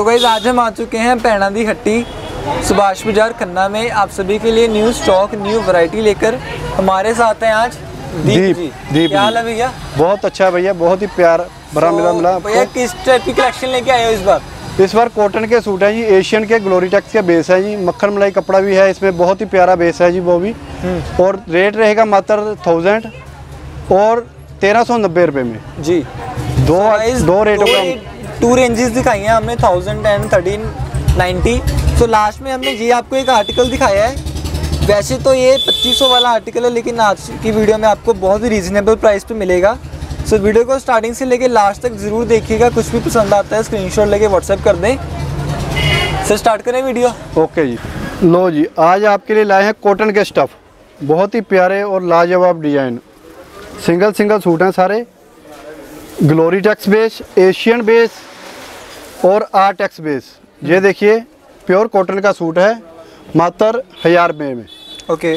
Guys आज हम आ चुके हैं पैणा दी हट्टी सुभाष बाजार खन्ना में। आप सभी के लिए न्यू स्टॉक न्यू वैरायटी लेकर हमारे साथ हैं आज दीप जी। क्या हाल है भैया? बहुत अच्छा भैया, बहुत ही प्यार भरा मिला भैया किस टाइप की कलेक्शन लेके आए हो इस बार? इस बार कॉटन के सूट हैं जी, एशियन के ग्लोरीटेक्स के बेस है जी, मक्खन मलाई कपड़ा भी है इसमें, बहुत ही प्यारा बेस है जी वो भी। और रेट रहेगा मात्र 1000 और 1390 रुपये में जी। दो रेटों का 2 रेंजेस दिखाई हैं हमने, 1000 एंड 1390। तो लास्ट में हमने ये आपको एक आर्टिकल दिखाया है। वैसे तो ये 2500 वाला आर्टिकल है, लेकिन आज की वीडियो में आपको बहुत ही रीजनेबल प्राइस पे मिलेगा। सो वीडियो को स्टार्टिंग से लेके लास्ट तक ज़रूर देखिएगा। कुछ भी पसंद आता है स्क्रीनशॉट लेके व्हाट्सएप कर दें। सर स्टार्ट करें वीडियो। ओके जी। लो जी, आज आपके लिए लाए हैं कॉटन के स्टफ़, बहुत ही प्यारे और लाजवाब डिज़ाइन। सिंगल सूट हैं सारे, ग्लोरीटेक्स बेस, एशियन बेस और आर्टेक्स बेस। ये देखिए प्योर कॉटन का सूट है, मात्र 1000 रुपये में। ओके।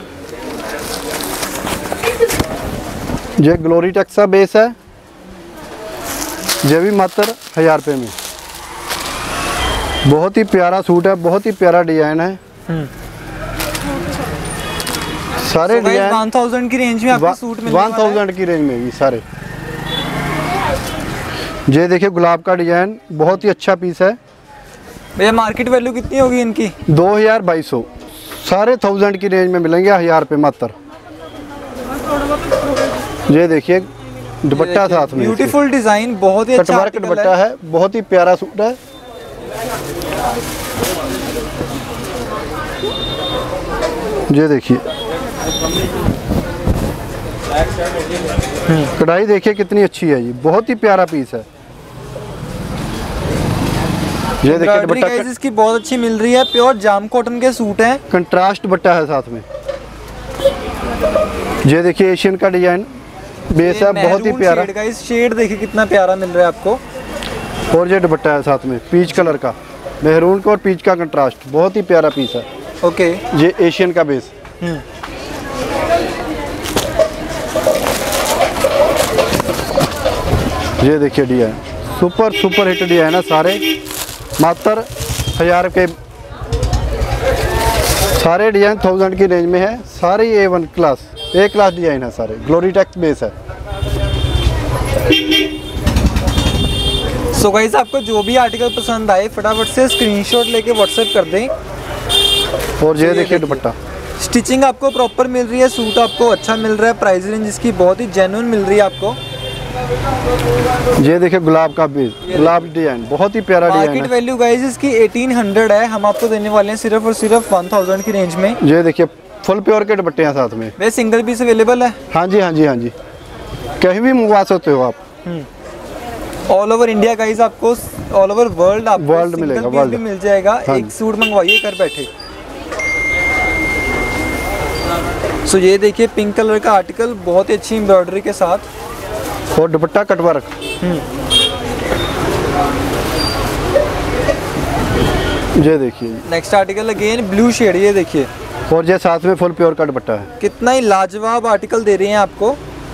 ये ग्लोरीटेक्स का बेस है, ये भी मात्र 1000 रुपये में। बहुत ही प्यारा सूट है, बहुत ही प्यारा डिजाइन है। सारे डिजाइन 1000 की रेंज में आपको सूट मिलने वाला है। 1000 की रेंज में भी सारे। ये देखिए गुलाब का डिजाइन, बहुत ही अच्छा पीस है भैया। मार्केट वैल्यू कितनी होगी इनकी? 2200। सारे 1000 की रेंज में मिलेंगे, 1000 रुपये मात्र। ये देखिए दुपट्टा साथ में, ब्यूटीफुल डिजाइन, बहुत ही अच्छा कटवर्क दुपट्टा है, बहुत ही प्यारा सूट है। ये देखिए कढ़ाई देखिए कितनी अच्छी है जी, बहुत ही प्यारा पीस है। ये देखिए दुपट्टा इसकी बहुत अच्छी मिल रही है, प्योर जाम कॉटन के सूट हैं, कंट्रास्ट दुपट्टा है साथ में। ये देखिए एशियन का डिजाइन बेस है, बहुत ही प्यारा। शेड देखिए कितना प्यारा मिल रहा है आपको। और ये दुपट्टा है साथ में पीच कलर का, मेहरून का और पीच का कंट्रास्ट, बहुत ही प्यारा पीस है। ओके। ये एशियन का बेस। ये देखिए डिजाइन सुपर हिट डिजाइन है सारे, मात्र 1000 के। सारे डिजाइन 1000 की रेंज में है, सारे A1 क्लास डिजाइन है, सारे ग्लोरीटेक्स बेस है। सो गाइस आपको जो भी आर्टिकल पसंद आए फटाफट से स्क्रीनशॉट लेके व्हाट्सएप कर दें। और ये देखिए दुपट्टा, स्टिचिंग आपको प्रॉपर मिल रही है, सूट आपको अच्छा मिल रहा है, प्राइस रेंज इसकी बहुत ही जेन्युइन मिल रही है आपको। ये देखिए गुलाब का बेस, गुलाब डिजाइन, बहुत ही प्यारा डिजाइन है। मार्केट वैल्यू गाइस इसकी 1800 है, हम आपको देने वाले हैं सिर्फ और सिर्फ 1000 की रेंज में। ये देखिए फुल प्योर के दुपट्टे हैं साथ में। वे सिंगल पीस अवेलेबल है? हाँ जी, कहीं भी मंगवा सकते हो आप। ऑल ओवर इंडिया गाइस, आपको ऑल ओवर वर्ल्ड मिलेगा, वर्ल्ड भी मिल जाएगा। एक सूट मंगवाइए घर बैठे। सो ये देखिए पिंक कलर का आर्टिकल, बहुत ही अच्छी एम्ब्रॉयडरी के साथ, और दुपट्टा कटवर्क। ये देखिए next article again blue shade, ये देखिए। और ये साथ में फुल प्योर का दुपट्टा है। कितना ही लाजवाब आर्टिकल दे रहे हैं आपको।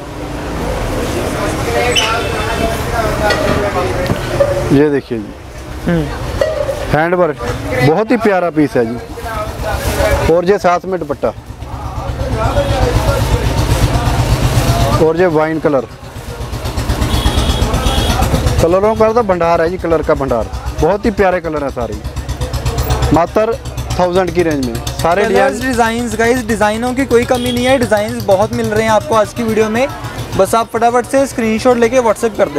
ये देखिए जी हैंडवर्क, बहुत ही प्यारा पीस है जी। और ये साथ में दुपट्टा, और ये वाइन कलर, कलरों का तो भंडार है जी, कलर का भंडार, बहुत ही प्यारे कलर है सारे, मात्र 1000 की रेंज में। सारे डिजाइन गाइस, डिजाइनों की कोई कमी नहीं है, डिजाइन बहुत मिल रहे हैं आपको आज की वीडियो में। बस आप फटाफट से स्क्रीनशॉट लेके व्हाट्सएप कर दें।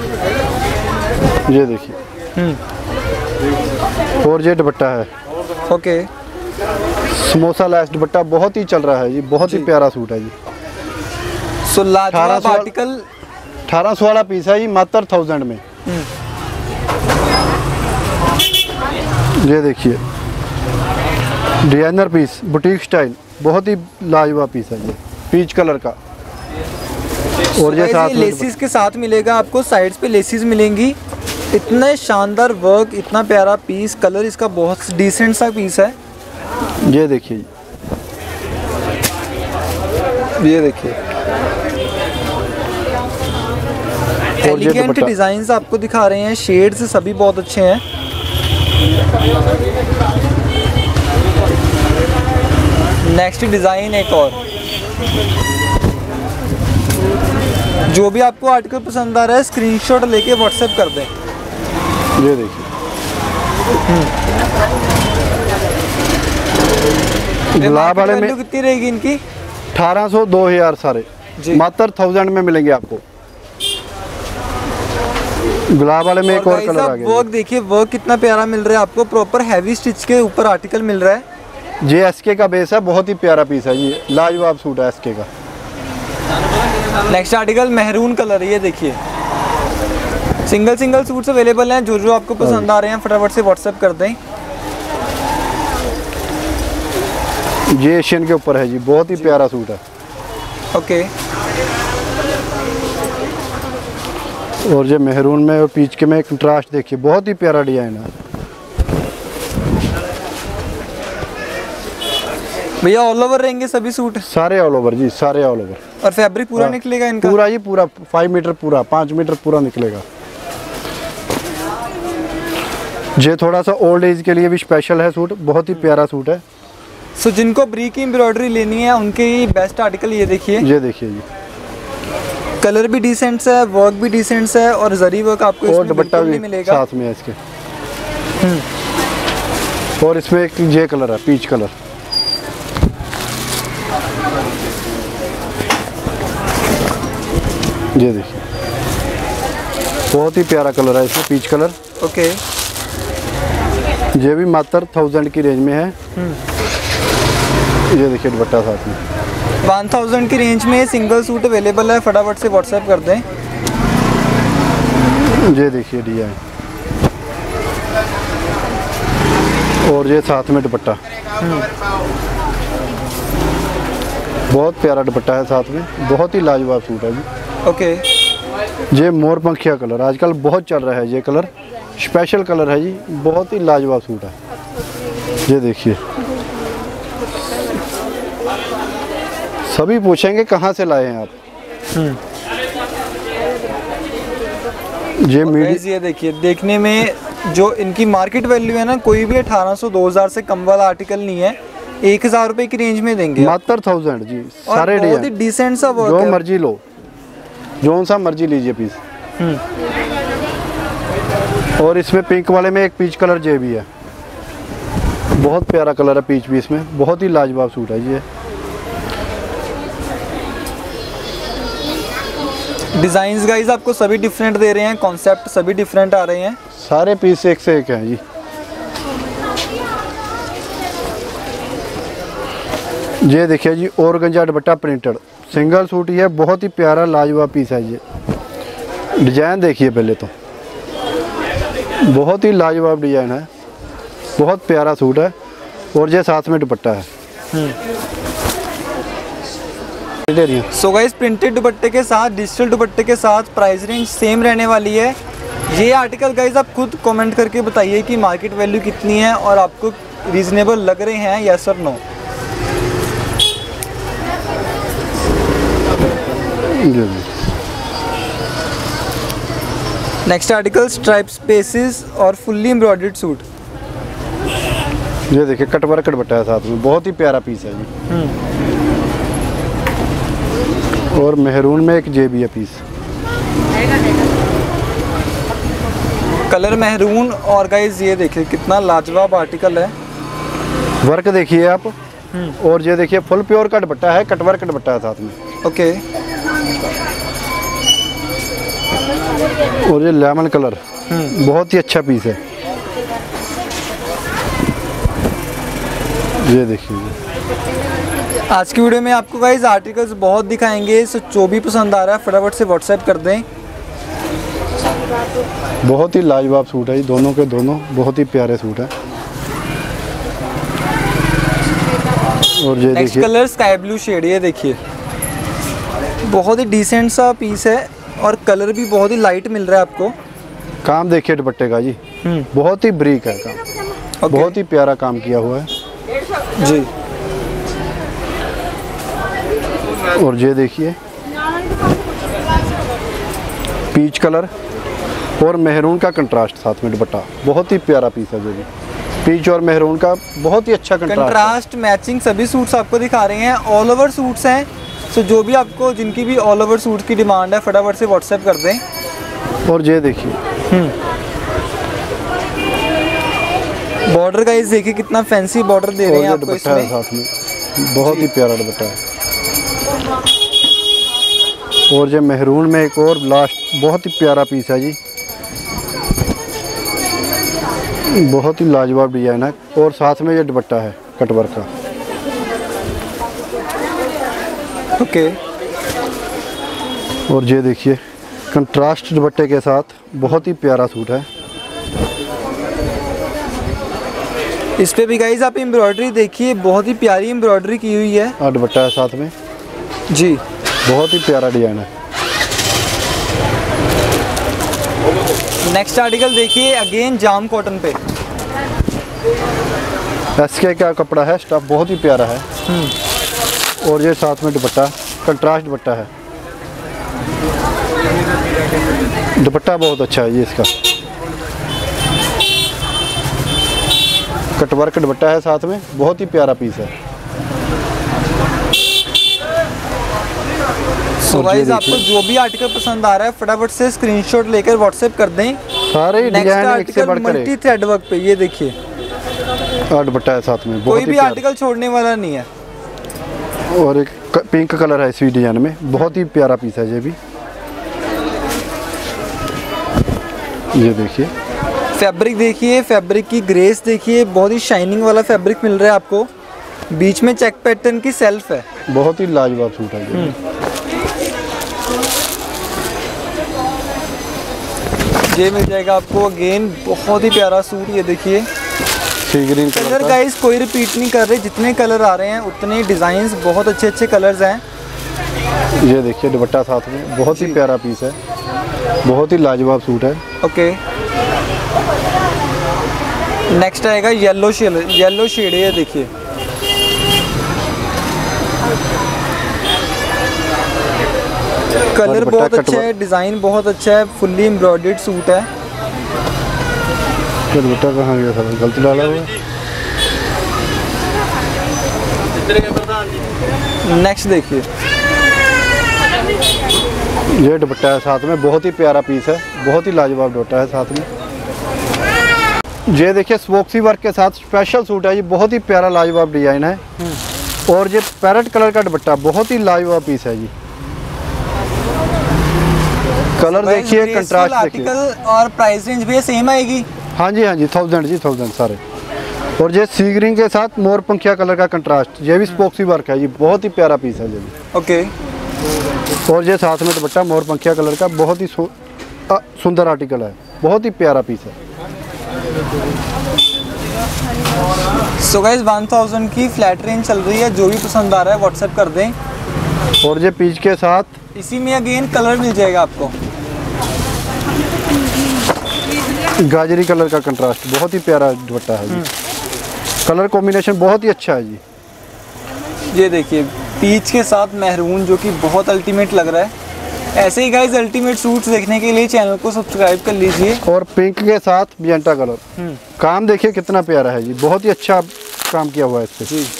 ये देखिए और ये दुपट्टा है। ओके। समोसा लेस दुपट्टा, बहुत ही चल रहा है जी, बहुत ही प्यारा सूट है जी। सो लाजवाब आर्टिकल 1800 वाला पीस है जी, मात्र 1000 में। ये देखिए डिजाइनर पीस, बुटीक स्टाइल, बहुत ही लाजवाब पीस है ये, पीच कलर का। और ये साथ लेसिस के साथ मिलेगा आपको, साइड्स पे लेसिस मिलेंगी। इतना शानदार वर्क, इतना प्यारा पीस, कलर इसका बहुत डिसेंट सा पीस है। ये देखिए, ये देखिए एलिगेंट डिजाइन्स आपको दिखा रहे हैं, शेड्स सभी बहुत अच्छे हैं। नेक्स्ट डिज़ाइन एक और, जो भी आपको आर्टिकल पसंद आ रहा है स्क्रीनशॉट लेके व्हाट्सएप कर दें। ये देखिए गुलाब वाले में कितनी रहेगी इनकी? 1800 2000 सारे जी। मात्र 1000 में मिलेंगे आपको। गुलाब वाले में एक और कलर आ गया। वर्क देखिए, वर्क कितना प्यारा मिल रहा है आपको, प्रॉपर हैवी स्टिच के ऊपर आर्टिकल मिल रहा है। ये एसके का बेस है, बहुत ही प्यारा पीस है ये, लाजवाब सूट है एसके का। नेक्स्ट आर्टिकल मेहरून कलर, ये देखिए सिंगल सूट्स अवेलेबल हैं, जो आपको पसंद आ रहे हैं फटाफट से व्हाट्सएप कर दें। ये एशियन के ऊपर है जी, बहुत ही प्यारा सूट है। ओके। और ये मेहरून में और पीच के में कंट्रास्ट देखिए, बहुत ही प्यारा डिजाइन है भैया। ऑल ओवर रहेंगे सभी सूट? सारे ऑल ओवर जी, सारे ऑल ओवर। और फैब्रिक पूरा निकलेगा इनका? पूरा जी पूरा 5 मीटर पूरा 5 मीटर पूरा निकलेगा। ये थोड़ा सा ओल्ड एज के लिए भी स्पेशल है सूट, बहुत ही प्यारा सूट है। सो जिनको ब्री की एम्ब्रॉयडरी लेनी है उनके लिए बेस्ट आर्टिकल ये देखिए। ये देखिए जी, कलर भी डिसेंट है, वर्क भी डिसेंट है और जरी वर्क आपको और इसमें दुपट्टा भी मिलेगा साथ में है इसके। और इसमें एक ये कलर है, पीच कलर। ये देखिए बहुत ही प्यारा कलर है इसमें, पीच कलर। ओके। ये भी मात्र 1000 की रेंज में है। ये देखिए दुपट्टा साथ में। 1000 की रेंज में सिंगल सूट अवेलेबल है, फटाफट से व्हाट्सएप कर दें। ये देखिए डिजाइन, और ये साथ में दुपट्टा, बहुत प्यारा दुपट्टा है साथ में, बहुत ही लाजवाब सूट है जी। ओके। ये मोर पंखिया कलर आजकल बहुत चल रहा है, ये कलर स्पेशल कलर है जी, बहुत ही लाजवाब सूट है। ये देखिए, सभी पूछेंगे कहाँ से लाए हैं आप। ये देखिए, देखने में जो इनकी मार्केट वैल्यू है ना, कोई भी 1800 2000 से कम वाला आर्टिकल नहीं है, 1000 रुपए की रेंज में देंगे मात्र 1000 जी। सारे बहुत ही डिसेंट सा वर्क जो है। मर्जी लो, जो सा मर्जी लीजिए पीस। और इसमें पिंक वाले में एक पीच कलर जे भी है, बहुत प्यारा कलर है पीच भी इसमें, बहुत ही लाजवाब सूट है ये। डिजाइन्स गाइस आपको सभी डिफरेंट दे रहे हैं, कॉन्सेप्ट सभी डिफरेंट आ रहे हैं, सारे पीस एक से एक हैं जी। ये देखिए जी, organza dupatta printed single suit, ये बहुत ही प्यारा लाजवाब पीस है। ये डिजाइन देखिए पहले तो, बहुत ही लाजवाब डिजाइन है, बहुत प्यारा सूट है। और ये साथ में दुपट्टा है। सो गाइस प्रिंटेड दुपट्टे के साथ, डिजिटल दुपट्टे के साथ प्राइस रेंज सेम रहने वाली है। ये आर्टिकल गाइस आप खुद कमेंट करके बताइए कि मार्केट वैल्यू कितनी है और आपको रीजनेबल लग रहे हैं, यस और no. Next article stripe spaces और फुल्ली एम्ब्रॉयडर्ड सूट। ये देखिए कटवर्क दुपट्टा है साथ में, बहुत ही प्यारा पीस है जी। और मेहरून में एक जे भी है पीस, कलर मेहरून। और गाइस ये देखिए कितना लाजवाब आर्टिकल है, वर्क देखिए आप। और ये देखिए फुल प्योर का दुपट्टा है, कटवर्क दुपट्टा है साथ में। ओके। और ये लेमन कलर, बहुत ही अच्छा पीस है। ये देखिए, आज की वीडियो में आपको गाइस आर्टिकल्स बहुत दिखाएंगे, सो जो भी पसंद आ रहा है फटाफट से व्हाट्सएप कर दें। बहुत ही लाजवाब सूट है ये, दोनों के दोनों बहुत ही प्यारे सूट हैं। और ये नेक्स्ट देखिए कलर स्काई ब्लू शेड, ये देखिए बहुत ही डिसेंट सा पीस है और कलर भी बहुत ही लाइट मिल रहा है आपको। काम देखिए दुपट्टे का जी, बहुत ही ब्रीक है काम, बहुत ही प्यारा काम किया हुआ है जी। और ये देखिए पीच कलर, और मेहरून का कंट्रास्ट साथ में दुपट्टा, बहुत ही प्यारा पीस है जो भी पीच और मेहरून का बहुत ही अच्छा कंट्रास्ट मैचिंग सभी सूट्स आपको दिखा रहे हैं, ऑल ओवर सूट्स हैं। सो जो भी आपको जिनकी भी ऑल ओवर सूट की डिमांड है फटाफट से व्हाट्सएप कर दें। और ये देखिए बॉर्डर गाइस देखिए कितना फैंसी बॉर्डर दे रहे हैं आपको इसमें, साथ में बहुत ही प्यारा दुपट्टा है। और ये मेहरून में एक और लास्ट बहुत ही प्यारा पीस है जी, बहुत ही लाजवाब डिजाइन है। और साथ में ये दुपट्टा है कटवर्क का। ओके और ये देखिए कंट्रास्ट दुपट्टे के साथ बहुत ही प्यारा सूट है। इस पे भी गाइस आप एम्ब्रॉयडरी देखिए, बहुत ही प्यारी एम्ब्रॉयडरी की हुई है। और दुपट्टा है साथ में जी, बहुत ही प्यारा डिजाइन है। नेक्स्ट आर्टिकल देखिए अगेन जाम कॉटन पे। एसके का कपड़ा है, स्टफ बहुत ही प्यारा है। और ये साथ में दुपट्टा कंट्रास्ट दुपट्टा है, दुपट्टा बहुत अच्छा है ये इसका, कटवर्क दुपट्टा है साथ में, बहुत ही प्यारा पीस है। सो गाइस आपको जो भी आर्टिकल पसंद आ रहा है फटाफट से स्क्रीनशॉट लेकर व्हाट्सएप कर दें। सारे नेक्स्ट डिजाइन एक से आर्टिकल बढ़कर मल्टी थ्रेड वर्क पे, ये देखिए और दुपट्टा है साथ में, कोई भी आर्टिकल छोड़ने वाला नहीं है। और एक पिंक कलर है इसी डिजाइन में, बहुत ही प्यारा पीस है ये भी। ये देखिए फैब्रिक देखिए, फैब्रिक की ग्रेस देखिए, बहुत ही शाइनिंग वाला फैब्रिक मिल रहा है आपको, बीच में चेक पैटर्न की सेल्फ है, बहुत ही लाजवाब सूट है ये। ये मिल जाएगा आपको अगेन बहुत ही प्यारा सूट। ये देखिए सी ग्रीन कलर गाइस कोई रिपीट नहीं कर रहे, जितने कलर आ रहे हैं उतने डिजाइन्स, बहुत अच्छे अच्छे कलर्स हैं। ये देखिए दुपट्टा साथ में, बहुत ही प्यारा पीस है, बहुत ही लाजवाब सूट है। ओके नेक्स्ट आएगा येलो शेड, येलो शेड है, देखिए कलर बहुत अच्छा है, डिजाइन बहुत अच्छा है, फुल्ली एम्ब्रॉयडर्ड सूट है। दुपट्टा कहाँ गया था, गलती डाला हुआ। नेक्स्ट देखिए ये दुपट्टा है साथ में, बहुत ही प्यारा पीस है, बहुत ही लाजवाब दुपट्टा है साथ में। ये देखिए स्पोक्सी वर्क के साथ स्पेशल सूट है, ये बहुत ही प्यारा लाजवाब डिजाइन है। और ये पैरेट कलर का दुपट्टा, बहुत ही लाजवाब पीस है जी। कलर देखिए, कंट्रास्ट देखिए। आर्टिकल और प्राइस रेंज भी सेम आएगी। हाँ जी 1000 सारे। और ये सी ग्रीन के साथ मोर पंखिया कलर का कंट्रास्ट, ये भी स्पोक्सी वर्क है, ये बहुत ही प्यारा पीस है ये भी। ओके और ये साथ में दुपट्टा मोर पंखिया कलर का, बहुत ही सुंदर आर्टिकल है, बहुत ही प्यारा पीस है। सो गाइस 1000 की फ्लैट रेंज चल रही है, जो भी पसंद आ रहा है व्हाट्सएप कर दें। और ये पीच के साथ इसी में अगेन कलर मिल जाएगा आपको, गाजरी कलर का कंट्रास्ट, बहुत ही प्यारा दुपट्टा है जी। कलर कॉम्बिनेशन बहुत ही अच्छा है जी। ये देखिए पीच के साथ मेहरून, जो कि बहुत अल्टीमेट लग रहा है। ऐसे ही गाइस अल्टीमेट सूट्स देखने के लिए चैनल को सब्सक्राइब कर लीजिए। और पिंक के साथ मैजेंटा कलर, काम देखिए कितना प्यारा है जी, बहुत ही अच्छा काम किया हुआ है इस पे जी।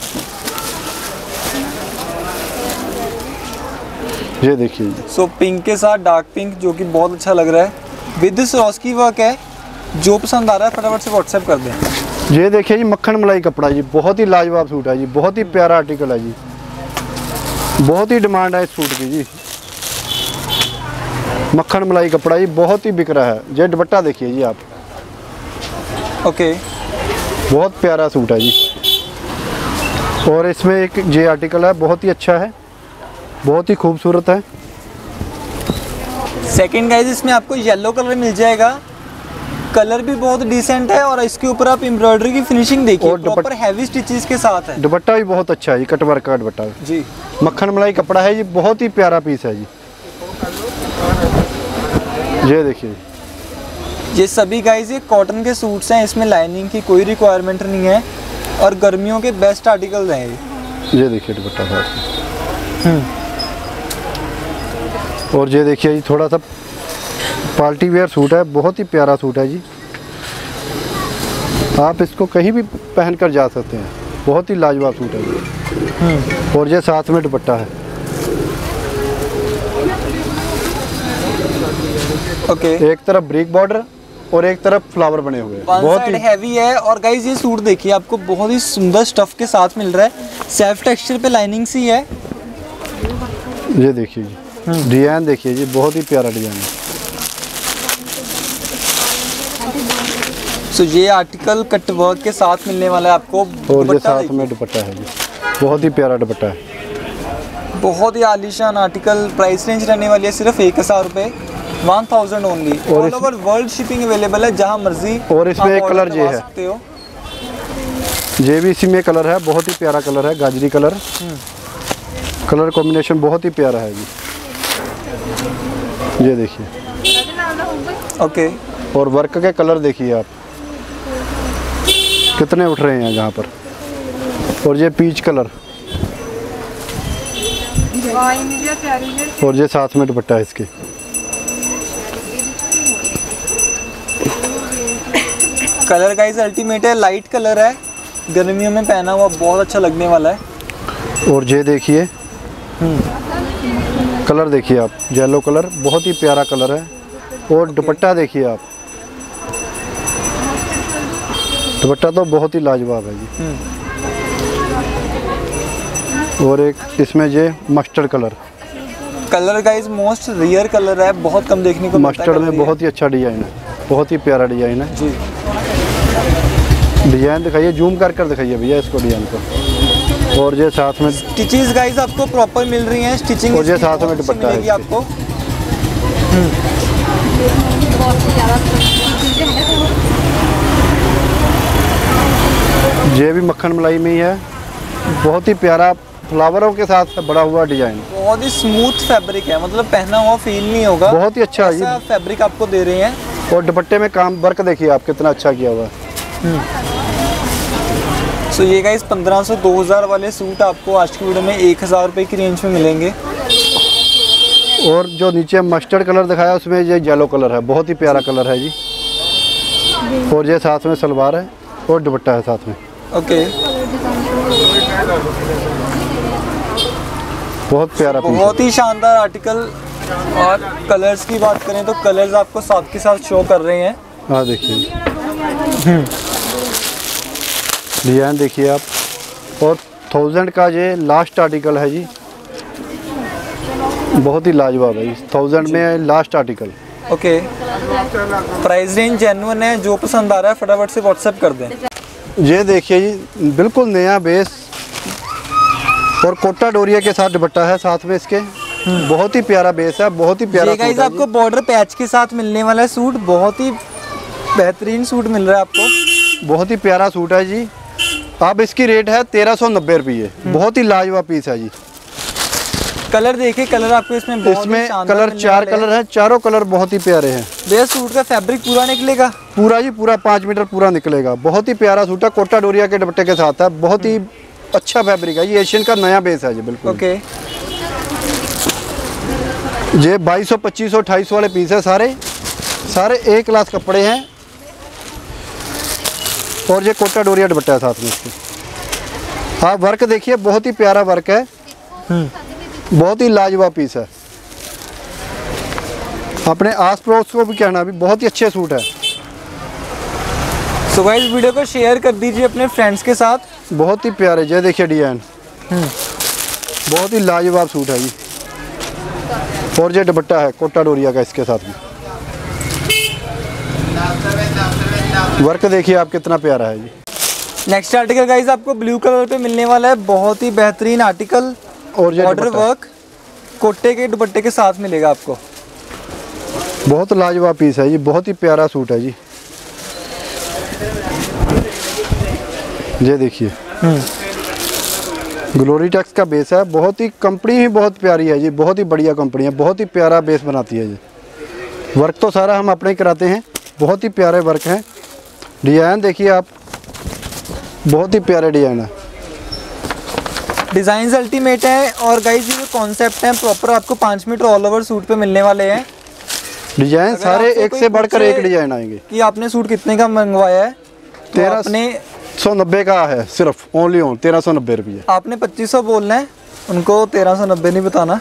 ये देखिए जी। सो पिंक के साथ डार्क पिंक, जो कि बहुत अच्छा लग रहा है, विद स्वरोस्की वर्क है। जो पसंद आ रहा है फटाफट से व्हाट्सएप कर दें। ये देखिए जी मक्खन मलाई कपड़ा जी, बहुत ही लाजवाब सूट है जी, बहुत ही प्यारा आर्टिकल है जी, बहुत ही डिमांड है इस सूट की जी। मक्खन मलाई कपड़ा जी, बहुत ही बिक रहा है। ये दुपट्टा देखिए जी आप, ओके बहुत प्यारा सूट है जी। और इसमें एक ये आर्टिकल है, बहुत ही अच्छा है, बहुत ही खूबसूरत है। सेकंड गाइस इसमें आपको येलो कलर मिल जाएगा, कलर भी बहुत डिसेंट है। और इसके ऊपर आप एम्ब्रॉयडरी की फिनिशिंग देखिए, और प्रॉपर हैवी स्टिचेस के साथ है। दुपट्टा भी बहुत अच्छा है जी, कटवर्क का दुपट्टा जी, मक्खन मलाई कपड़ा है जी, बहुत ही प्यारा पीस है जी। ये देखिए ये सभी गाइस ये कॉटन के सूट्स हैं, इसमें लाइनिंग की कोई रिक्वायरमेंट नहीं है और गर्मियों के बेस्ट आर्टिकल्स हैं ये देखिए दुपट्टा साथ। और ये देखिए जी थोड़ा सा पार्टी वेयर सूट है, बहुत ही प्यारा सूट है जी। आप इसको कहीं भी पहन कर जा सकते हैं, बहुत ही लाजवाब सूट है जी। और ये साथ में दुपट्टा है। ओके, एक तरफ ब्रिक बॉर्डर और एक तरफ फ्लावर बने हुए हैं, वन बहुत साइड ही हैवी है। और गाइज ये सूट देखिए, आपको बहुत ही सुंदर स्टफ के साथ मिल रहा है। सेल्फ टेक्सचर पे लाइनिंग सी है। ये देखिए जी, डिजाइन देखिए जी, बहुत ही प्यारा डिजाइन है। सो ये आर्टिकल कट वर्क के साथ मिलने वाला है आपको। और ये दुपट्टा साथ देखिए, में दुपट्टा है जी, बहुत ही प्यारा दुपट्टा है। बहुत ही आलीशान आर्टिकल। प्राइस रेंज रहने वाली है सिर्फ 1000 रुपये, 1000 only. All over world shipping available है, जहाँ मर्जी। और इसमें एक कलर ये है, सकते हो। ये भी इसी में कलर है, बहुत ही प्यारा कलर है, गाजरी कलर। कलर कॉम्बिनेशन बहुत ही प्यारा है जी। ये देखिए, ओके, और वर्क के कलर देखिए आप कितने उठ रहे हैं यहाँ पर। और ये पीच कलर, और ये साथ में दुपट्टा है इसके। कलर गाइस अल्टीमेट है, लाइट कलर है, गर्मियों में पहना हुआ बहुत अच्छा लगने वाला है। और ये देखिए कलर देखिए आप, येलो कलर, बहुत ही प्यारा कलर है। और दुपट्टा देखिए आप, दुपट्टा तो बहुत ही लाजवाब है जी। और एक इसमें ये mustard colour, colour guys most rare colour है, बहुत कम देखने को मिलता है। मस्टर्ड में बहुत ही अच्छा डिजाइन है, बहुत ही प्यारा डिजाइन है जी। डिजाइन दिखाइए, जूम कर कर दिखाइए भैया इसको डिजाइन को। और ये साथ में स्टिचेस गाइस आपको प्रॉपर मिल रही हैं, स्टिचिंग और ये साथ में दुपट्टा है मिलेगी आपको। ये भी मक्खन मलाई में ही है, बहुत ही प्यारा फ्लावरों के साथ बड़ा हुआ डिजाइन, बहुत ही स्मूथ फैब्रिक है, मतलब पहना हुआ फील नहीं होगा। बहुत ही अच्छा है ऐसा फैब्रिक आपको दे रहे हैं। और दुपट्टे में काम वर्क देखिए आप कितना अच्छा किया हुआ है। सो ये गाइस 1500 2000 वाले सूट आपको आज की वीडियो में 1000 रुपये की रेंज में मिलेंगे। और जो नीचे मस्टर्ड कलर दिखाया उसमें ये येलो कलर है, बहुत ही प्यारा कलर है जी। और ये साथ में सलवार है और दुपट्टा है साथ में। ओके, बहुत प्यारा पीस है। बहुत ही शानदार आर्टिकल। और कलर्स की बात करें तो कलर्स आपको साथ के साथ शो कर रहे हैं। हाँ देखिए डिजाइन देखिए आप। और 1000 का ये लास्ट आर्टिकल है जी, बहुत ही लाजवाब है, 1000 में last article. Okay, price range genuine है, जो पसंद आ रहा है फटाफट से व्हाट्सएप कर दें। ये देखिए जी, बिल्कुल नया बेस और कोटा डोरिया के साथ दुपट्टा है साथ में इसके। बहुत ही प्यारा बेस है, बहुत ही प्यारा ये गाइस सूट है आपको बॉर्डर पैच के साथ मिलने वाला है सूट, बहुत ही बेहतरीन सूट मिल रहा है आपको। बहुत ही प्यारा सूट है जी। अब इसकी रेट है 1390 रुपये। बहुत ही लाजवाब पीस है जी। कलर देखिए, कलर आपको इसमें बहुत ही इसमें शानदार कलर मिलने 4 वाले हैं। कलर हैं, चारों कलर बहुत ही प्यारे हैं। भैया सूट का फैब्रिक पूरा निकलेगा? पूरा जी पूरा 5 मीटर पूरा निकलेगा। बहुत ही प्यारा सूट है, कोटा डोरिया के दुपट्टे के साथ है, बहुत ही अच्छा फैब्रिक है। ये एशियन का नया बेस है जी बिल्कुल। ओके, ये 2200 2500 2800 वाले पीस है, सारे एक क्लास कपड़े हैं। और ये कोटा डोरिया दुपट्टा है साथ में इसके। हाँ वर्क देखिए, बहुत ही प्यारा वर्क है, बहुत ही लाजवाब पीस है। अपने आस पड़ोस को भी कहना भी बहुत ही अच्छे सूट है। सो गाइस वीडियो को शेयर कर दीजिए अपने फ्रेंड्स के साथ। बहुत ही प्यारे, ये देखिए डिजाइन, बहुत ही लाजवाब सूट है जी। और ये दुपट्टा है कोटा डोरिया का इसके साथ में। वर्क देखिए आप कितना प्यारा है जी। नेक्स्ट आर्टिकल गाइस आपको ब्लू कलर पे मिलने वाला है, बहुत ही बेहतरीन आर्टिकल। और ये बॉर्डर दुपट्टा वर्क कोटे के दुपट्टे के साथ मिलेगा आपको। बहुत लाजवाब पीस है जी, बहुत ही प्यारा सूट है जी। ये देखिए ग्लोरी टेक्स का बेस है, बहुत ही कंपनी ही बहुत प्यारी है जी, बहुत ही बढ़िया कंपनी है, बहुत ही प्यारा बेस बनाती है जी। वर्क तो सारा हम अपने ही कराते हैं, बहुत ही प्यारे वर्क हैं। डिज़ाइन देखिए आप, बहुत ही प्यारे डिज़ाइन है। डिज़ाइन अल्टीमेट है। और गाइस ये जो कॉन्सेप्ट है प्रॉपर आपको 5 मीटर ऑल ओवर सूट पे मिलने वाले हैं। डिजाइन सारे आपसे एक कोई से बढ़कर पूछे एक डिजाइन आएंगे। कि आपने सूट कितने का मंगवाया है, तो 1390 का है, सिर्फ ओनली ऑन 1390 रुपये। आपने 2500 बोलना है, उनको 1390 नहीं बताना।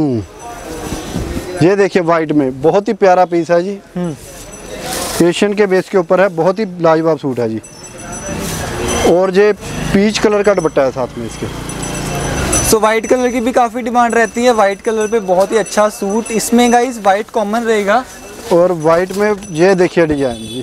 ये देखिए वाइट में बहुत ही प्यारा पीस है जी, एशियन के बेस के ऊपर है, बहुत ही लाजवाब सूट है जी। और ये पीच कलर का दुपट्टा है साथ में इसके। सो वाइट कलर की भी काफ़ी डिमांड रहती है, वाइट कलर पे बहुत ही अच्छा सूट। इसमें गाइस वाइट कॉमन रहेगा, और वाइट में ये देखिए डिजाइन जी,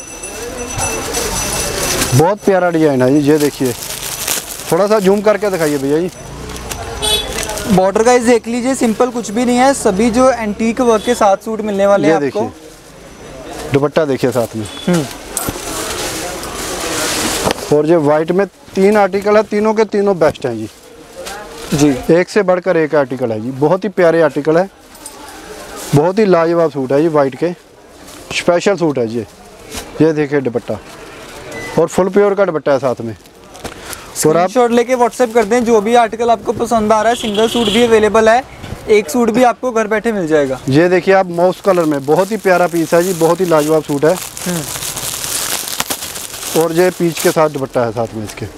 बहुत प्यारा डिजाइन है जी। ये देखिए, थोड़ा सा जूम करके दिखाइए भैया जी। बॉर्डर गाइस देख लीजिए, सिंपल कुछ भी नहीं है, सभी जो एंटीक वर्क के साथ सूट मिलने वाले हैं ये आपको। देखिए दुपट्टा देखिए साथ में। और ये वाइट में 3 आर्टिकल है, तीनों के तीनों बेस्ट हैं जी। एक से बढ़कर एक आर्टिकल है जी, बहुत ही प्यारे आर्टिकल है, बहुत ही लाजवाब सूट है जी, वाइट के स्पेशल सूट है जी। ये देखिए दुपट्टा, और फुल प्योर का दुपट्टा है साथ में। और आप स्क्रीनशॉट लेके व्हाट्सएप कर दें, जो भी आर्टिकल आपको पसंद आ रहा है। सिंगल सूट भी अवेलेबल है, एक सूट भी आपको घर बैठे मिल जाएगा। ये देखिए आप माउस कलर में, बहुत ही प्यारा पीस है जी, बहुत ही लाजवाब सूट है। और ये पीच के साथ दुपट्टा है साथ में इसके।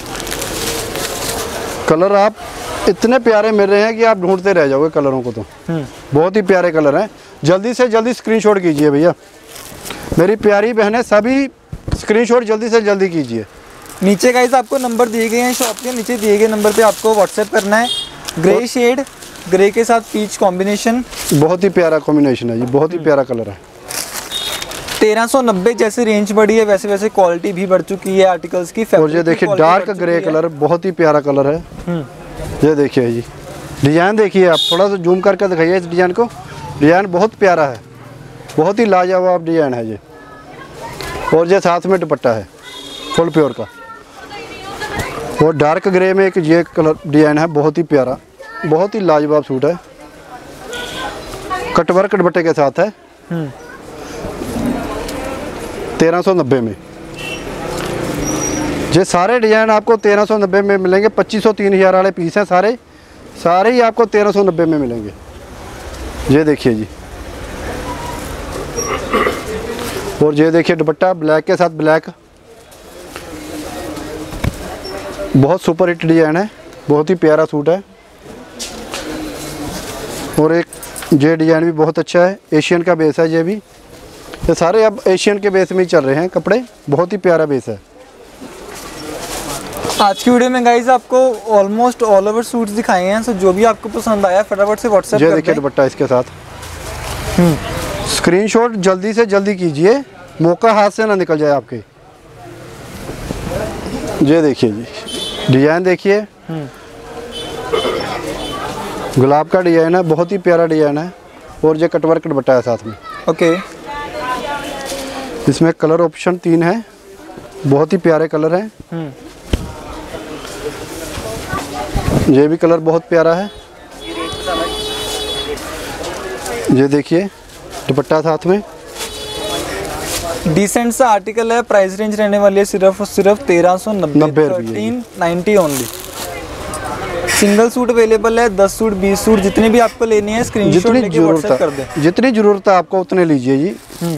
कलर आप इतने प्यारे मिल रहे हैं कि आप ढूंढते रह जाओगे कलरों को। तो बहुत ही प्यारे कलर हैं। जल्दी से जल्दी स्क्रीनशॉट कीजिए भैया, मेरी प्यारी बहनें, सभी स्क्रीनशॉट जल्दी से जल्दी कीजिए। नीचे गाइस आपको नंबर दिए गए हैं, शॉप के नीचे दिए गए नंबर पे आपको व्हाट्सएप करना है। ग्रे शेड, ग्रे के साथ पीच कॉम्बिनेशन, बहुत ही प्यारा कॉम्बिनेशन है जी, बहुत ही प्यारा कलर है। 1390 जैसे रेंज बढ़ी है, वैसे वैसे क्वालिटी भी बढ़ चुकी है आर्टिकल्स की। और ये देखिए डार्क ग्रे कलर, बहुत ही प्यारा कलर है। ये देखिए जी डिजाइन, देखिए आप थोड़ा सा जूम करके दिखाइए इस डिजाइन को। डिजाइन बहुत प्यारा है, बहुत ही लाजवाब डिजाइन है ये। और ये साथ में दुपट्टा है फुल प्योर का। और डार्क ग्रे में एक ये कलर डिजाइन है, बहुत ही प्यारा, बहुत ही लाजवाब सूट है, कटवर्क दुपट्टे के साथ है। 1390 में ये सारे डिजाइन आपको 1390 में मिलेंगे। 2500 3000 वाले पीस हैं, सारे ही आपको 1390 में मिलेंगे। ये देखिए जी, और ये देखिए दुपट्टा ब्लैक के साथ ब्लैक, बहुत सुपर हिट डिजाइन है, बहुत ही प्यारा सूट है। और एक ये डिजाइन भी बहुत अच्छा है, एशियन का बेस है ये भी। ये सारे अब एशियन के बेस में ही चल रहे हैं कपड़े, बहुत ही प्यारा बेस है। आज की वीडियो में गाइस आपको ऑलमोस्ट ऑल ओवर सूट्स दिखाए हैं, सो जो भी आपको पसंद आया फटाफट से व्हाट्सएप कर दें। ये देखिए दुपट्टा इसके साथ। स्क्रीनशॉट जल्दी से जल्दी कीजिए, मौका हाथ से ना निकल जाए आपके। ये देखिए जी डिजाइन, देखिए गुलाब का डिजाइन है, बहुत ही प्यारा डिजाइन है। और ये कटवर्क दुपट्टा है साथ में। ओके, इसमें कलर ऑप्शन 3 है, बहुत ही प्यारे कलर हैं। ये भी कलर बहुत प्यारा है। ये देखिए दुपट्टा साथ में। डिसेंट सा आर्टिकल है, प्राइस रेंज रहने वाली है सिर्फ और सिर्फ 1390, 1390 ओनली। सिंगल सूट अवेलेबल है, 10 सूट 20 सूट जितने भी आपको लेने हैं स्क्रीनशॉट लेके व्हाट्सएप कर दें। जितनी ज़रूरत है आपको उतने लीजिए जी।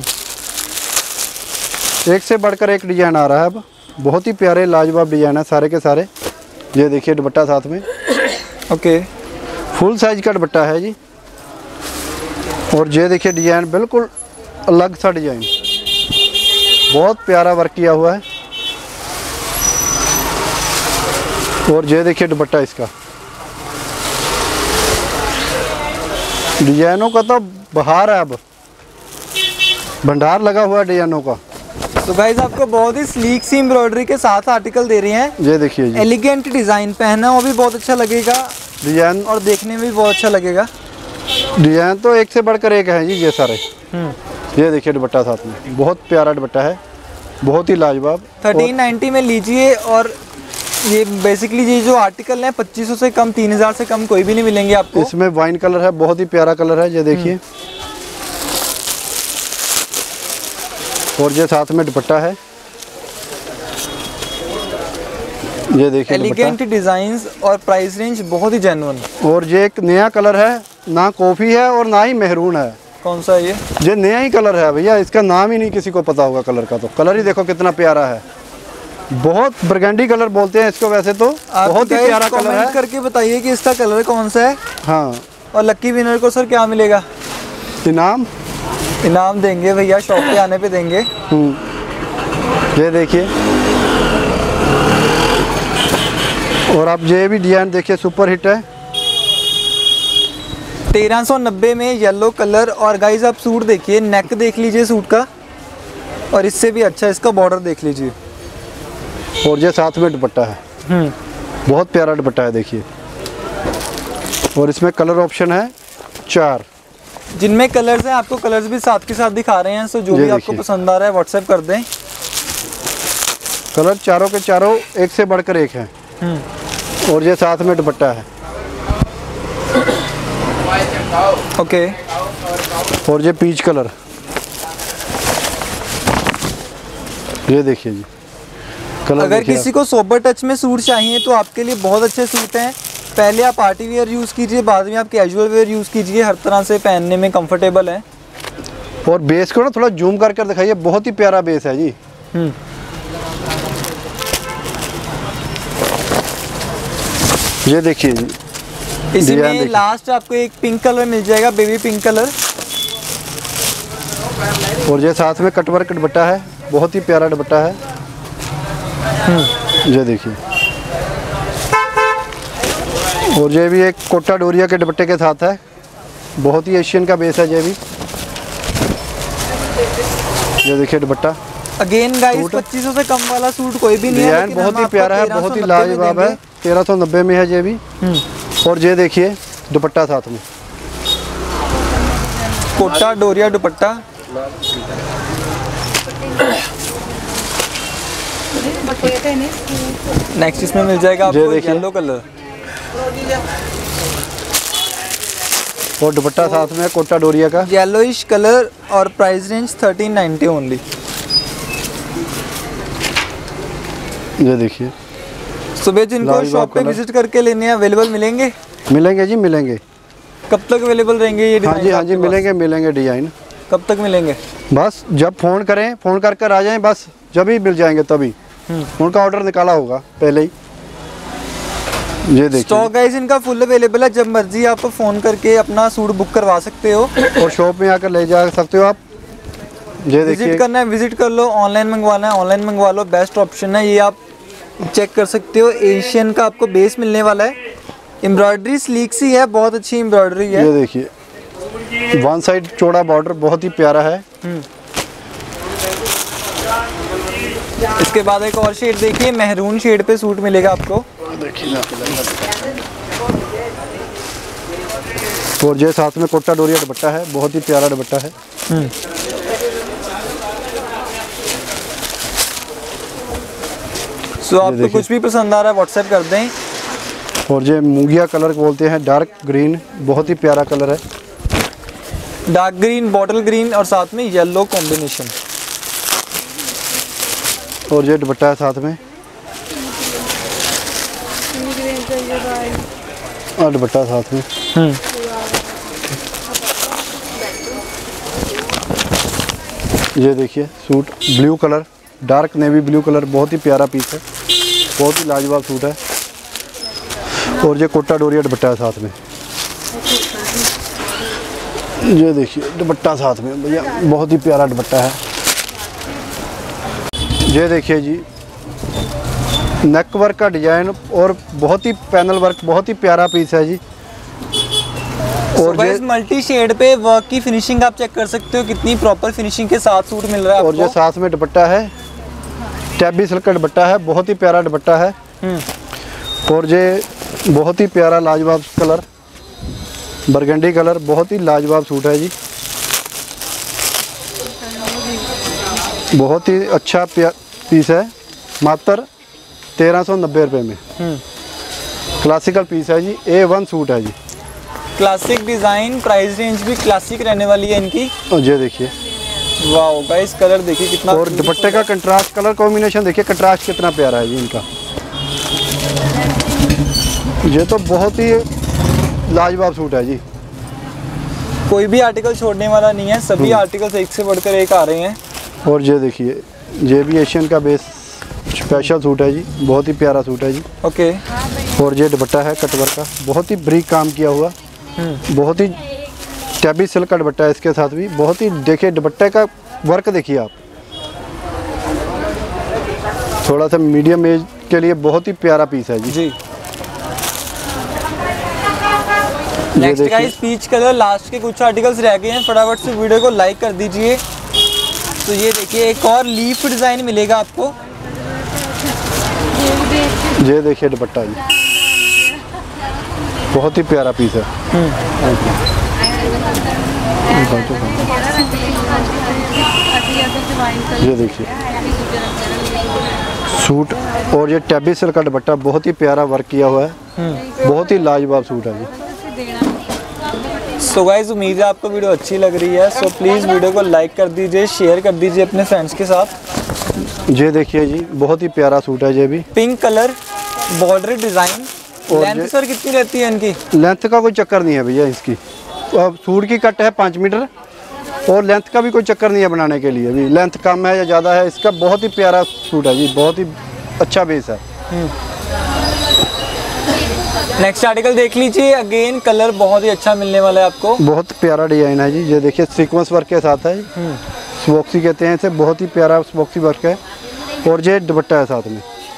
एक से बढ़कर एक डिजाइन आ रहा है अब, बहुत ही प्यारे लाजवाब डिजाइन है सारे के सारे। ये देखिए दुपट्टा साथ में। ओके, फुल साइज का दुपट्टा है जी। और ये देखिए डिजाइन बिल्कुल अलग सा डिजाइन, बहुत प्यारा वर्क किया हुआ है। और ये देखिए दुपट्टा इसका। डिजाइनों का तो बहार है, अब भंडार लगा हुआ है डिजाइनों का। तो गाइस आपको बहुत ही स्लीक सी एम्ब्रॉयडरी के साथ आर्टिकल दे रहे हैं। ये देखिए जी, एलिगेंट डिजाइन पहना वो भी बहुत अच्छा लगेगा डिजाइन, और देखने में भी बहुत अच्छा लगेगा। डिजाइन तो एक से बढ़कर एक है जी ये सारे। ये देखिए दुपट्टा साथ में, बहुत प्यारा दुपट्टा है, बहुत ही लाजवाब। 1390 में लीजिए। और ये बेसिकली ये जो आर्टिकल है 2500 से कम, 3000 से कम कोई भी नहीं मिलेंगे आपको। इसमें वाइन कलर है, बहुत ही प्यारा कलर है, ये देखिए। और ये साथ में दुपट्टा है, ये देखिए एलिगेंट डिजाइन्स और प्राइस रेंज बहुत ही जेन्युइन। और ये एक नया कलर है, ना कॉफ़ी है और ना ही मेहरून है, कौन सा है ये नया ही कलर है भैया, इसका नाम ही नहीं किसी को पता होगा कलर का। तो कलर ही देखो कितना प्यारा है, बहुत बरगंडी कलर बोलते हैं इसको वैसे तो। बहुत ही प्यारा कलर है। करके बताइए कि इसका कलर कौन सा है। हाँ, और लकी विनर को सर क्या मिलेगा? इनाम देंगे भैया, शॉप पे आने पे देंगे। ये देखिए, और आप ये भी डिजाइन देखिए, सुपर हिट है। 1390 में येलो कलर। और गाइस आप सूट देखिए, नेक देख लीजिए सूट का, और इससे भी अच्छा इसका बॉर्डर देख लीजिए। और ये साथ में दुपट्टा है, बहुत प्यारा दुपट्टा है देखिए। और इसमें कलर ऑप्शन है 4, जिनमें कलर्स हैं आपको कलर्स भी साथ के साथ दिखा रहे हैं। सो जो भी आपको पसंद आ रहा है व्हाट्सएप कर दें। कलर चारों के चारों एक से बढ़कर एक है। और ये साथ में दुपट्टा है। ओके। और ये पीच कलर, ये देखिए जी कलर। अगर किसी को सोबर टच में सूट चाहिए तो आपके लिए बहुत अच्छे सूट हैं। पहले आप पार्टी वेयर यूज़ कीजिए, बाद में आप कैजुअल वेयर यूज़ कीजिए, हर तरह से पहनने में कंफर्टेबल है। और बेस को ना थोड़ा जूम कर दिखाइए, बहुत ही प्यारा बेस है जी। ये देखिए जी, इसी में लास्ट आपको एक पिंक कलर मिल जाएगा, बेबी पिंक कलर। और ये साथ में कटवर्क दुपट्टा है, बहुत ही प्यारा दुपट्टा है। ये देखिए, और ये भी एक कोटा डोरिया के दुपट्टे के साथ है, बहुत ही एशियन का बेस है ये भी। ये देखिए दुपट्टा। अगेन गाइस 2500 से कम वाला सूट कोई भी नहीं है, डिजाइन बहुत ही प्यारा है, बहुत ही लाजवाब है। 1390 में है ये भी। और ये देखिए दुपट्टा साथ में, कोटा डोरिया दुपट्टा। नेक्स्ट इसमें मिल जाएगा आपको येलो कलर, और दुपट्टा साथ में कोटा डोरिया का येलोइश कलर। और प्राइस रेंज 1390 ओनली। ये देखिए, सुबह जिनको शॉप पे विजिट करके लेने हैं अवेलेबल मिलेंगे? मिलेंगे जी, मिलेंगे। कब तक अवेलेबल रहेंगे ये डिजाइन? हाँ जी मिलेंगे डिजाइन। कब तक मिलेंगे? बस जब फ़ोन करें, फ़ोन कर आ जाएं, बस जब ही मिल जाएंगे तभी। उनका ऑर्डर निकाला होगा पहले ही। ये देखिए, स्टॉक गाइस इनका फुल अवेलेबल है, जब मर्जी आप फ़ोन करके अपना सूट बुक करवा सकते हो और शॉप में आकर ले जा सकते हो आप। ये देखिए, विजिट करना है विजिट कर लो, ऑनलाइन मंगवाना है ऑनलाइन मंगवा लो, बेस्ट ऑप्शन है ये। आप चेक कर सकते हो, एशियन का आपको बेस मिलने वाला है। एम्ब्रॉयडरी स्लीक सी है, बहुत अच्छी एम्ब्रॉयडरी है। ये देखिए, वन साइड चौड़ा बॉर्डर बहुत ही प्यारा है। इसके बाद एक और शेड देखिए, मेहरून शेड पे सूट मिलेगा आपको। और ये साथ में कोटा डोरिया दुपट्टा है, बहुत ही प्यारा दुपट्टा है। सो आपको कुछ भी पसंद आ रहा है व्हाट्सएप कर दें। और ये मूंगिया कलर बोलते हैं, डार्क ग्रीन, बहुत ही प्यारा कलर है। डार्क ग्रीन, बॉटल ग्रीन और साथ में येलो कॉम्बिनेशन। और ये दुपट्टा है साथ में, और दुपट्टा साथ में। ये देखिए suit blue colour, dark navy blue colour, बहुत ही प्यारा पीस है, बहुत ही लाजवाब सूट है। और ये कोटा डोरिया दुपट्टा है साथ में। ये देखिए दुपट्टा साथ में भैया, बहुत ही प्यारा दुपट्टा है। ये देखिए जी, नेक वर्क का डिजाइन और बहुत ही पैनल वर्क, बहुत ही प्यारा पीस है जी। और गाइस मल्टी शेड पे वर्क की फिनिशिंग आप चेक कर सकते हो, कितनी प्रॉपर फिनिशिंग के साथ सूट मिल रहा है आपको। और ये साथ में दुपट्टा है, टैबी सिल्क का दुपट्टा है, बहुत ही प्यारा दुपट्टा है। और ये बहुत ही प्यारा लाजवाब कलर, बरगंडी कलर, बहुत ही लाजवाब सूट है जी। बहुत ही अच्छा पीस है, मात्र 1390 रुपये में। क्लासिकल पीस है जी, A1 सूट है जी। क्लासिक डिज़ाइन, प्राइस रेंज भी क्लासिक रहने वाली है इनकी। और ये देखिए, वाओ गाइस कलर देखिए कितना। और दुपट्टे का कंट्रास्ट कलर कॉम्बिनेशन देखिए, कंट्रास्ट कितना प्यारा है जी इनका। ये तो बहुत ही लाजवाब सूट है जी। कोई भी आर्टिकल छोड़ने वाला नहीं है, सभी आर्टिकल्स एक से बढ़कर एक आ रहे हैं। और ये देखिए, ये भी एशियन का बेस स्पेशल सूट है जी, बहुत ही प्यारा सूट है जी। ओके। और ये दुपट्टा है कटवर्क का, बहुत ही ब्रीक काम किया हुआ, बहुत ही टैबी सिल्क का दुपट्टा है इसके साथ भी। बहुत ही देखिए दुपट्टे का वर्क देखिए आप, थोड़ा सा मीडियम एज के लिए बहुत ही प्यारा पीस है जी। Next guys peach colour, last के कुछ आर्टिकल्स रह गए हैं, फटाफट से वीडियो को लाइक कर दीजिए। तो ये देखिए एक और लीफ डिज़ाइन मिलेगा आपको। ये देखिए दुपट्टा जी, बहुत ही प्यारा पीस है। ये देखिए सूट, और ये टैबी सिल्क का दुपट्टा, बहुत ही प्यारा वर्क किया हुआ है, बहुत ही लाजवाब सूट है जी। सो गाइस उम्मीद है आपको वीडियो अच्छी लग रही है, सो प्लीज़ वीडियो को लाइक कर दीजिए, शेयर कर दीजिए अपने फ्रेंड्स के साथ। ये देखिए जी, बहुत ही प्यारा सूट है ये भी, pink colour, border design. Length sir कितनी रहती है इनकी? लेंथ का कोई चक्कर नहीं है भैया इसकी। अब सूट की कट है 5 मीटर, और लेंथ का भी कोई चक्कर नहीं है बनाने के लिए भी, लेंथ कम है या ज़्यादा है, इसका बहुत ही प्यारा सूट है जी, बहुत ही अच्छा बेस है। नेक्स्ट आर्टिकल देख लीजिए, अगेन कलर बहुत ही अच्छा मिलने वाला है आपको। बहुत प्यारा डिजाइन है जी, ये देखिए सीक्वेंस वर्क के साथ है, स्मोक्सी कहते हैं इसे, बहुत ही प्यारा स्मोक्सी वर्क है। और ये दुपट्टा है साथ में,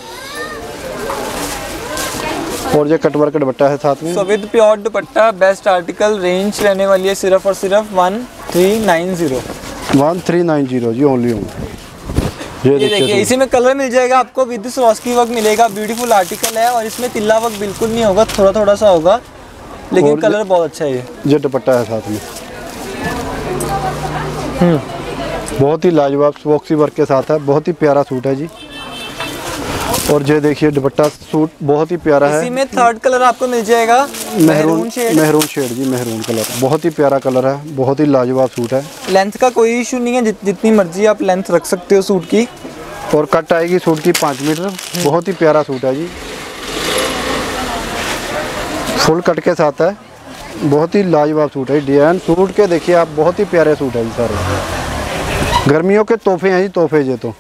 और ये कटवर्क का दुपट्टा है साथ में। सो विद प्योर दुपट्टा, बेस्ट आर्टिकल, रेंज रहने वाली है सिर्फ और सिर्फ 1390। 1390 जी ओनली। ये देखिए इसी में कलर मिल जाएगा आपको, विद स्वॉस्की वर्क मिलेगा, ब्यूटीफुल आर्टिकल है, और इसमें तिल्ला वर्क बिल्कुल नहीं होगा, थोड़ा थोड़ा सा होगा, लेकिन कलर बहुत अच्छा है। ये दुपट्टा है साथ में, बहुत ही लाजवाब स्वॉस्की वर्क के साथ है, बहुत ही प्यारा सूट है जी। और ये देखिए दुपट्टा सूट बहुत ही प्यारा है। इसी में थर्ड कलर आपको मिल जाएगा मेहरून शेड जी, मेहरून कलर, बहुत ही प्यारा कलर है, बहुत ही लाजवाब सूट है। लेंथ का कोई इशू नहीं है, जितनी मर्जी आप लेंथ रख सकते हो सूट की। और कट आएगी सूट की 5 मीटर, बहुत ही प्यारा सूट है जी, फुल कट के साथ है, बहुत ही लाजवाब सूट है। डिजाइन सूट के देखिए आप, बहुत ही प्यारे सूट है जी, सारे गर्मियों के तोहफे हैं जी, तोहफे ये तो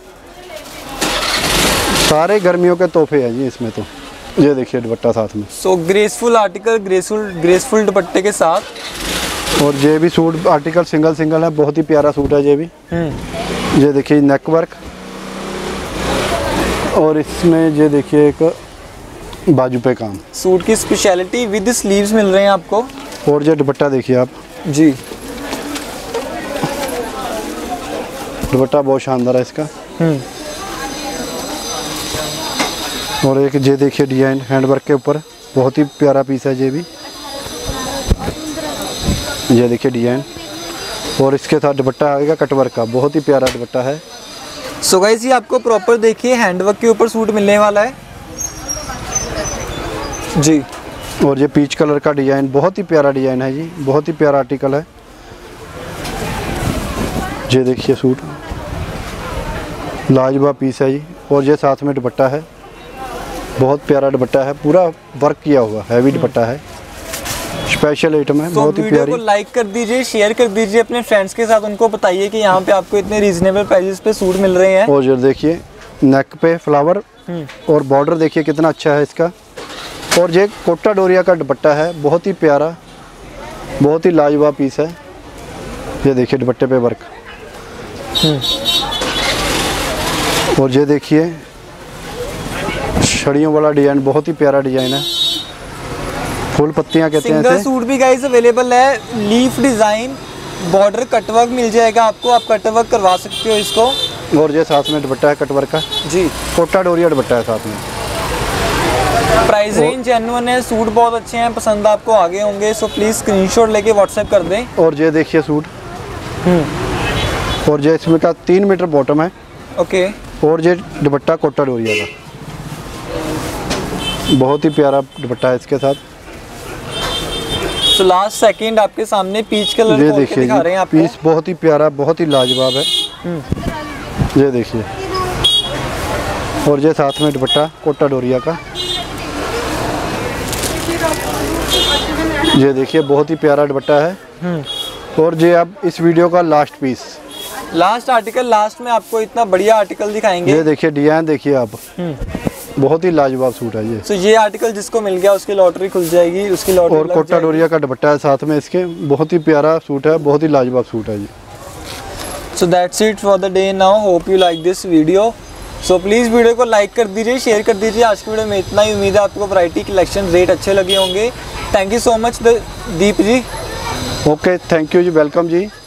सारे गर्मियों के तोहफे हैं जी इसमें। तो ये देखिए दुपट्टा साथ में। सो ग्रेसफुल आर्टिकल, ग्रेसफुल दुपट्टे के साथ। और ये भी सूट आर्टिकल सिंगल है, बहुत ही प्यारा सूट है ये भी। ये देखिए नेक वर्क, और इसमें ये देखिए एक बाजू पे काम, सूट की स्पेशलिटी, विद स्लीव्स मिल रहे हैं आपको। और ये दुपट्टा देखिए आप जी, दुपट्टा बहुत शानदार है इसका। और एक ये देखिए डिजाइन हैंडवर्क के ऊपर, बहुत ही प्यारा पीस है ये भी, ये देखिए डिजाइन। और इसके साथ दुपट्टा आएगा कटवर्क का, बहुत ही प्यारा दुपट्टा है। सो गाइस ये आपको प्रॉपर देखिए हैंडवर्क के ऊपर सूट मिलने वाला है जी। और ये पीच कलर का डिजाइन, बहुत ही प्यारा डिजाइन है जी, बहुत ही प्यारा आर्टिकल है। ये देखिए सूट लाजवाब पीस है जी। और ये साथ में दुपट्टा है, बहुत प्यारा दुपट्टा है, पूरा वर्क किया हुआ हैवी दुपट्टा है, स्पेशल आइटम है, बहुत ही प्यारी। वीडियो को लाइक कर दीजिए, शेयर कर दीजिए अपने फ्रेंड्स के साथ, उनको बताइए कि यहाँ पे आपको इतने रीजनेबल प्राइसेस पे सूट मिल रहे हैं। और ये देखिए नेक पे फ्लावर, और बॉर्डर देखिए कितना अच्छा है इसका। और ये कोटा डोरिया का दुपट्टा है, बहुत ही प्यारा, बहुत ही लाजवाब पीस है। ये देखिए दुपट्टे पे वर्क। और ये देखिए छड़ियों वाला डिजाइन, बहुत ही प्यारा डिजाइन है, फुल पत्तियां कहते हैं सिंगल सूट भी गाइस अवेलेबल है, लीफ डिजाइन, बॉर्डर कटवर्क मिल जाएगा आपको, आप कटवर्क करवा सकते हो इसको। और ये साथ में दुपट्टा है कटवर्क का जी, कोटा डोरिया दुपट्टा है साथ में। प्राइस रेंज जेन्युइन है, सूट बहुत अच्छे हैं, पसंद आपको आगे होंगे, सो प्लीज स्क्रीनशॉट लेके व्हाट्सएप कर दें। और ये देखिए सूट, और ये इसमें का 3 मीटर बॉटम है। ओके। और ये दुपट्टा कोटा डोरिया का, बहुत ही प्यारा दुपट्टा है इसके साथ। तो लास्ट सेकंड आपके सामने पीच कलर ये खोल के देखिए दिखा रहे हैं आपको। पीस बहुत ही प्यारा, बहुत ही लाजवाब है। ये देखिए, और ये साथ में दुपट्टा कोटा डोरिया का, ये देखिए बहुत ही प्यारा दुपट्टा है। और ये अब इस वीडियो का last piece, last article, last में आपको इतना बढ़िया आर्टिकल दिखाएंगे। ये देखिए डिजाइन देखिए आप, बहुत ही लाजवाब सूट है ये। तो ये आर्टिकल जिसको मिल गया उसकी लॉटरी खुल जाएगी, उसकी लॉटरी और लग कोटा जाएगी। डोरिया का दुपट्टा है साथ में इसके, बहुत ही प्यारा सूट है, बहुत ही लाजवाब सूट है ये। So that's it for the day now, hope you like this video. So please video को लाइक कर दीजिए, शेयर कर दीजिए। आज की वीडियो में इतना ही, उम्मीद है आपको वैरायटी, कलेक्शन, रेट अच्छे लगे होंगे। Thank you so much Deep ji. Okay, thank you जी, वेलकम जी।